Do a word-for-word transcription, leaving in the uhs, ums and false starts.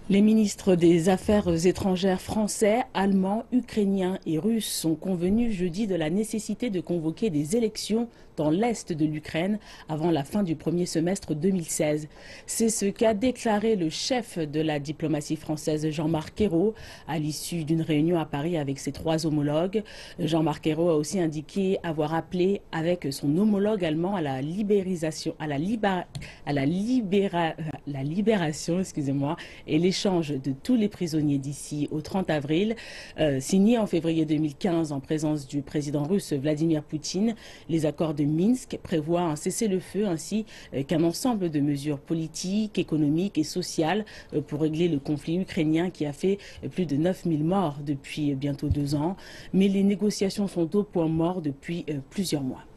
Les ministres des Affaires étrangères français, allemands, ukrainiens et russes sont convenus jeudi de la nécessité de convoquer des élections dans l'est de l'Ukraine avant la fin du premier semestre deux mille seize. C'est ce qu'a déclaré le chef de la diplomatie française, Jean-Marc Ayrault, à l'issue d'une réunion à Paris avec ses trois homologues. Jean-Marc Ayrault a aussi indiqué avoir appelé avec son homologue allemand à la libérisation, à la, libéra, à la, libéra, la libération, excusez-moi, et l'échange de tous les prisonniers d'ici au trente avril. Euh, signé en février deux mille quinze en présence du président russe Vladimir Poutine, les accords de Minsk prévoit un cessez-le-feu ainsi qu'un ensemble de mesures politiques, économiques et sociales pour régler le conflit ukrainien qui a fait plus de neuf mille morts depuis bientôt deux ans. Mais les négociations sont au point mort depuis plusieurs mois.